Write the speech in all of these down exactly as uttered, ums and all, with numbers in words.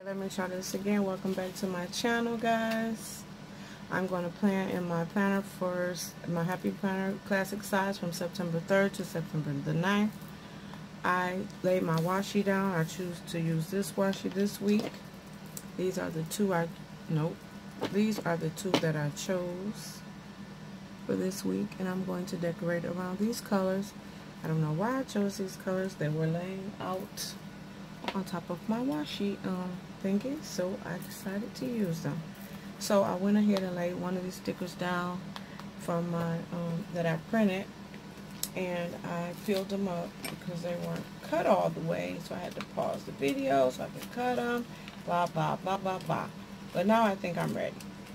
Let me try this again. Welcome back to my channel, guys. I'm going to plan in my planner for my Happy Planner Classic size from September third to September the ninth. I laid my washi down. I choose to use this washi this week. These are the two I, nope. These are the two that I chose for this week. And I'm going to decorate around these colors. I don't know why I chose these colors. They were laying out on top of my washi um, thingy, so I decided to use them. So I went ahead and laid one of these stickers down from my um, that I printed, and I filled them up because they weren't cut all the way, so I had to pause the video so I could cut them, blah blah blah blah blah. But now I think I'm ready.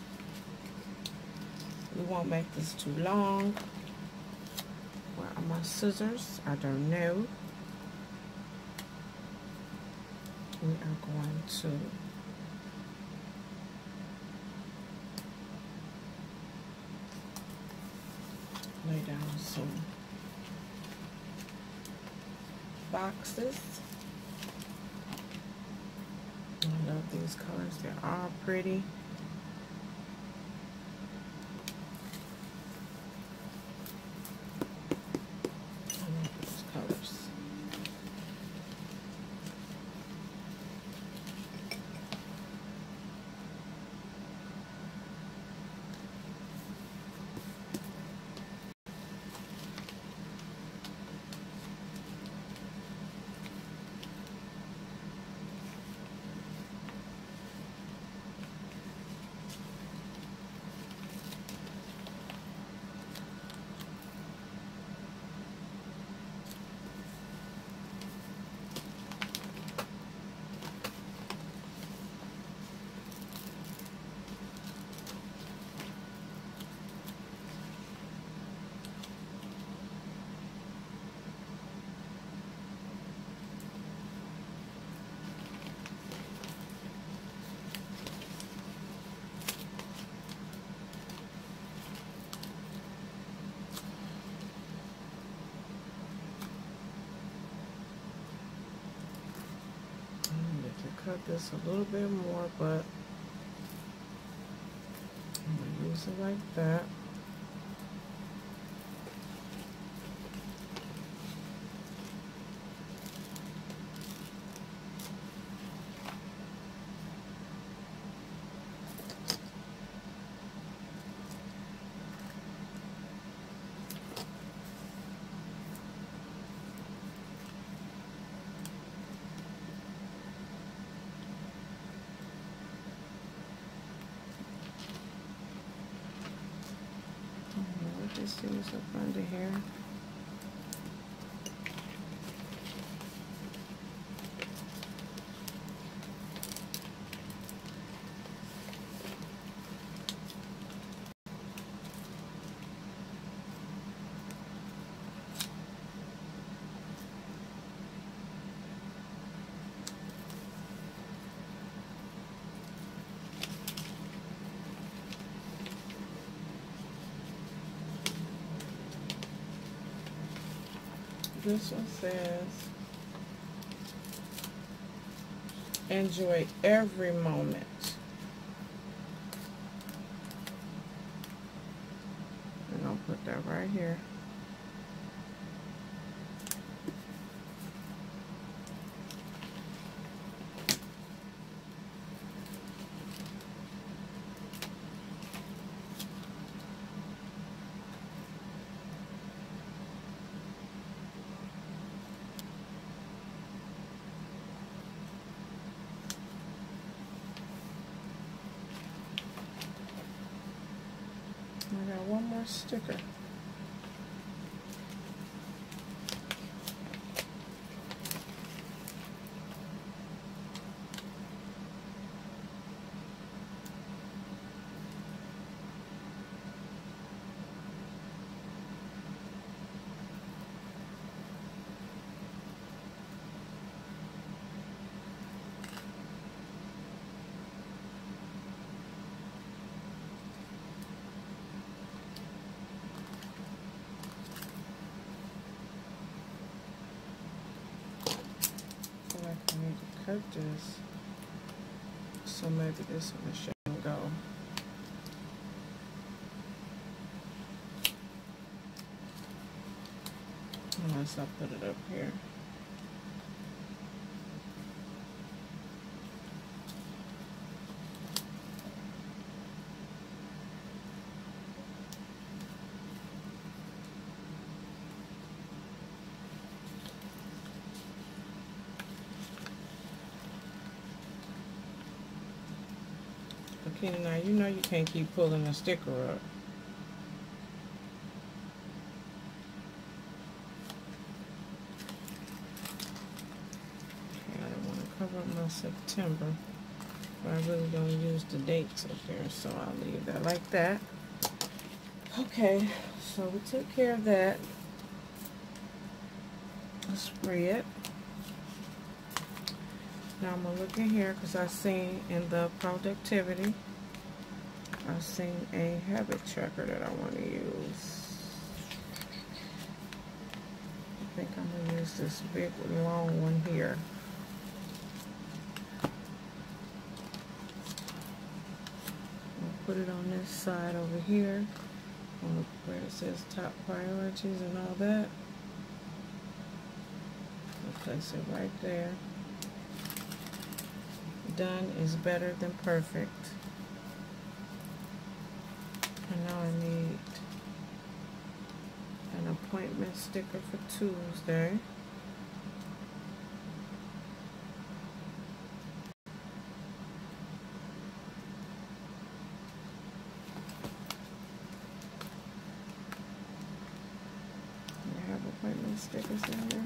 We won't make this too long. Where are my scissors? I don't know. We are going to lay down some boxes. I love these colors. They're all pretty. I love those colors. Cut this a little bit more, but I'm going to use it like that. These things up under here. This one says, enjoy every moment. And I'll put that right here. I got one more sticker. I need to cut this. so maybe this one shouldn't go. Unless I put it up here. Okay, now you know you can't keep pulling the sticker up. Okay, I don't want to cover up my September, but I really don't use the dates up there, so I'll leave that like that. Okay, so we took care of that. Let's spray it. Now I'm gonna look in here because I seen in the productivity, I seen a habit tracker that I want to use. I think I'm gonna use this big long one here. I'll put it on this side over here, on where it says top priorities and all that. I'll place it right there. Done is better than perfect. And now I need an appointment sticker for Tuesday. I have appointment stickers in there.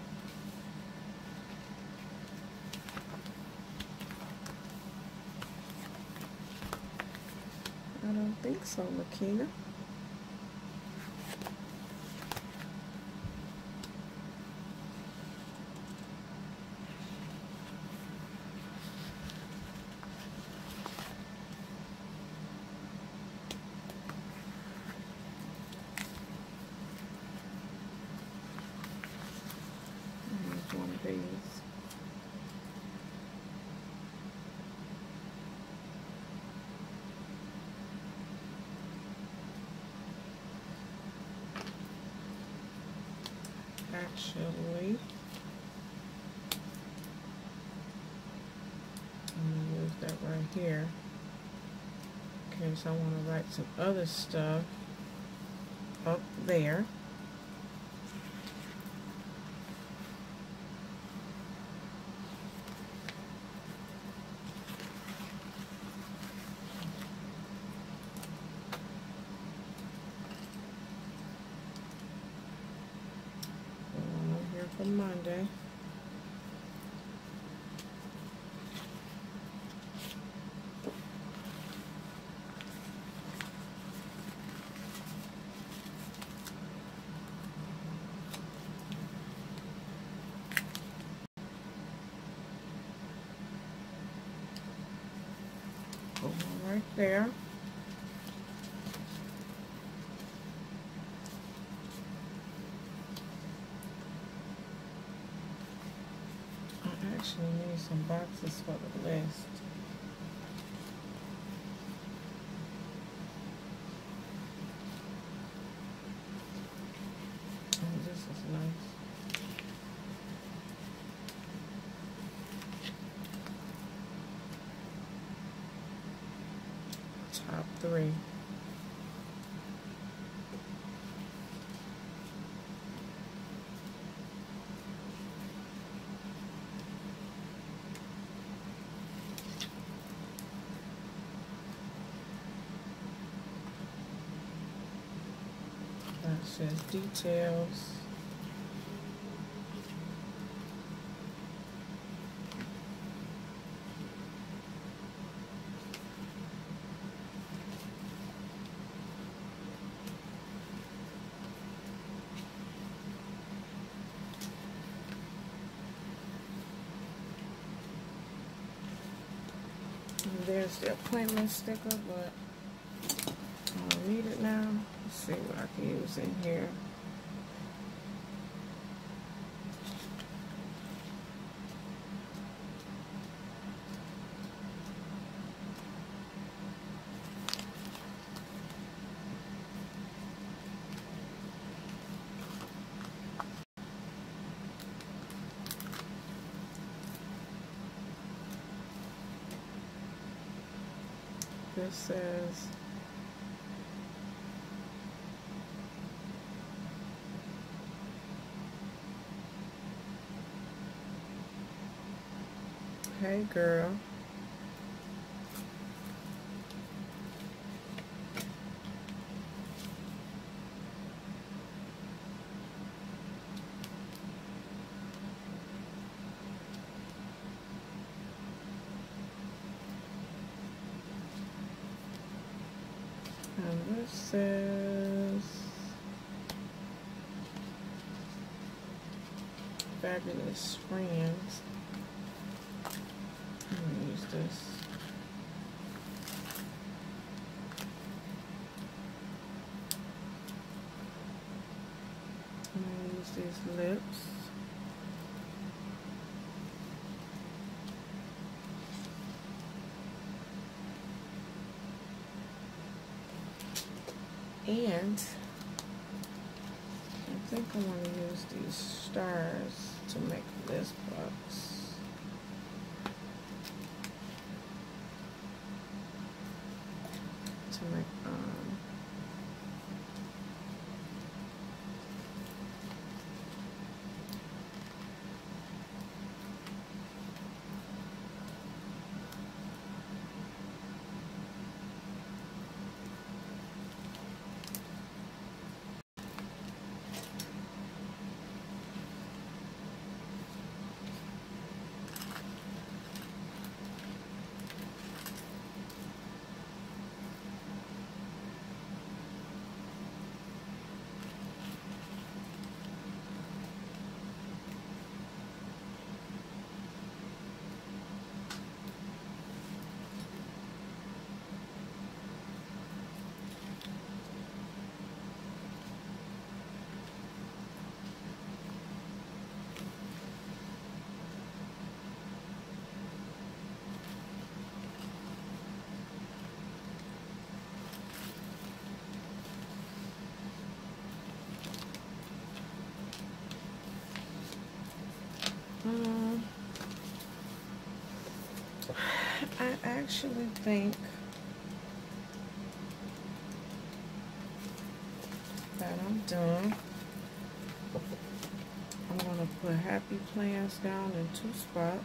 I don't think so, Makina. Here's one of these. Actually, I'm going to use that right here in case I want to write some other stuff up there. For Monday. Put one right there. Actually need some boxes for the list. Oh, this is nice. Top three. That says details. And there's the appointment sticker, but I don't need it now. Let's see what I can use in here. this says. Hey girl. And this says Fabulous Friends. I'm gonna use this. I'm gonna use these lips. And I think I want to use these stars to make this box. To make um Um, I actually think that I'm done. I'm going to put Happy Plans down in two spots.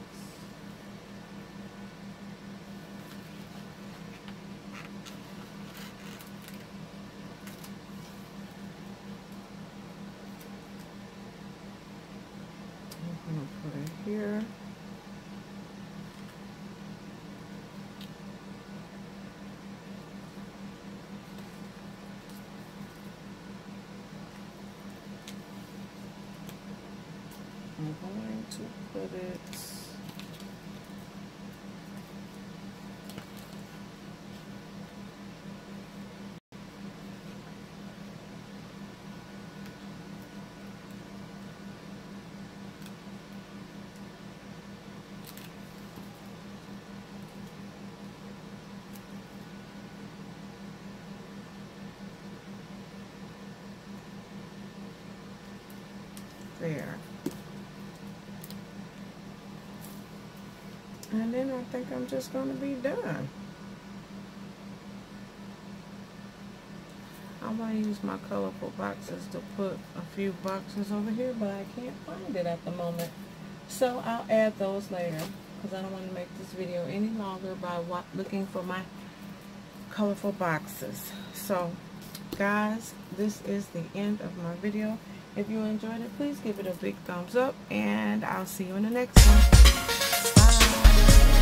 I'm going to put it here. I'm going to put it there. And then I think I'm just going to be done. I'm going to use my colorful boxes to put a few boxes over here, but I can't find it at the moment. So I'll add those later because I don't want to make this video any longer by looking for my colorful boxes. So guys, this is the end of my video. If you enjoyed it, please give it a big thumbs up, and I'll see you in the next one. Bye.